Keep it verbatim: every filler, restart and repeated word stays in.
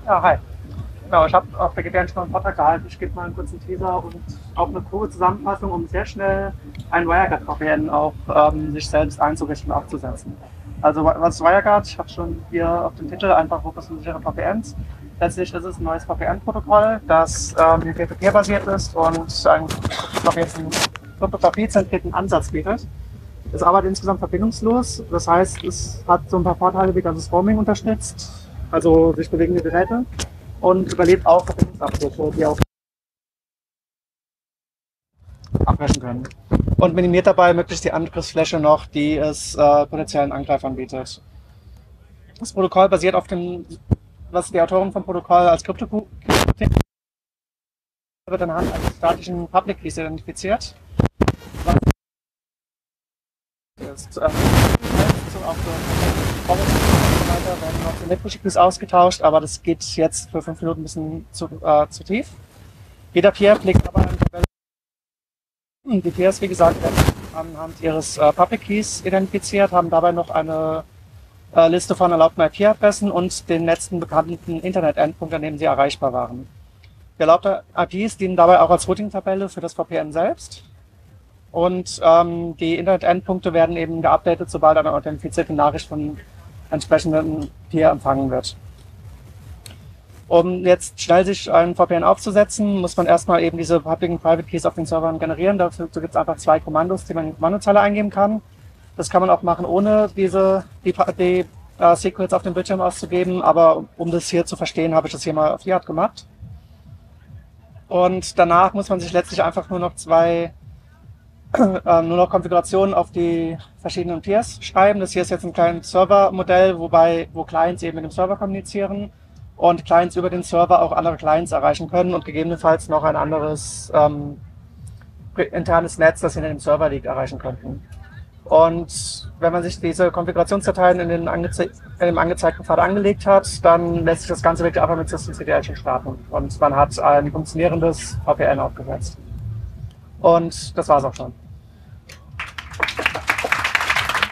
Ja, hi. Genau, ich habe auf der G P N schon einen Vortrag gehalten. Ich gebe mal einen kurzen Teaser und auch eine grobe Zusammenfassung, um sehr schnell ein WireGuard-V P N auch ähm, sich selbst einzurichten und aufzusetzen. Also was ist WireGuard? Ich habe schon hier auf dem Titel einfach Fokus auf sichere V P Ns. Letztlich ist es ein neues V P N-Protokoll, das ähm, P zwei P-basiert ist und einen kryptographiezentrierten Ansatz bietet. Es arbeitet insgesamt verbindungslos, das heißt, es hat so ein paar Vorteile, wie dass es Roaming unterstützt, also sich bewegende Geräte, und überlebt auch Verbindungsabbrüche, die auch abbrechen können. Und minimiert dabei möglichst die Angriffsfläche noch, die es äh, potenziellen Angreifern bietet. Das Protokoll basiert auf dem, was die Autoren vom Protokoll als Krypto wird anhand eines statischen Public Keys identifiziert. Ist, ähm, so auch für weiter werden noch symmetrische Keys ausgetauscht, aber das geht jetzt für fünf Minuten ein bisschen zu, äh, zu tief. Jeder Peer pflegt aber eine Tabelle. Die Peers, wie gesagt, werden anhand ihres äh, Public Keys identifiziert, haben dabei noch eine äh, Liste von erlaubten I P-Adressen und den letzten bekannten Internet-Endpunkt, an dem sie erreichbar waren. Die erlaubten I Ps dienen dabei auch als Routing-Tabelle für das V P N selbst. Und ähm, die Internet-Endpunkte werden eben geupdatet, sobald eine authentifizierte Nachricht von entsprechenden Peer empfangen wird. Um jetzt schnell sich ein V P N aufzusetzen, muss man erstmal eben diese Public und Private Keys auf den Servern generieren. Dazu gibt es einfach zwei Kommandos, die man in die Kommandozeile eingeben kann. Das kann man auch machen, ohne diese die, die uh, Secrets auf dem Bildschirm auszugeben, aber um das hier zu verstehen, habe ich das hier mal auf die Art gemacht. Und danach muss man sich letztlich einfach nur noch zwei äh, nur noch Konfigurationen auf die verschiedenen Peers schreiben. Das hier ist jetzt ein kleines Servermodell, wobei wo Clients eben mit dem Server kommunizieren und Clients über den Server auch andere Clients erreichen können und gegebenenfalls noch ein anderes ähm, internes Netz, das hinter dem Server liegt, erreichen könnten. Und wenn man sich diese Konfigurationsdateien in, den angeze in dem angezeigten Pfad angelegt hat, dann lässt sich das Ganze wirklich einfach mit systemctl schon starten und man hat ein funktionierendes V P N aufgesetzt. Und das war's auch schon.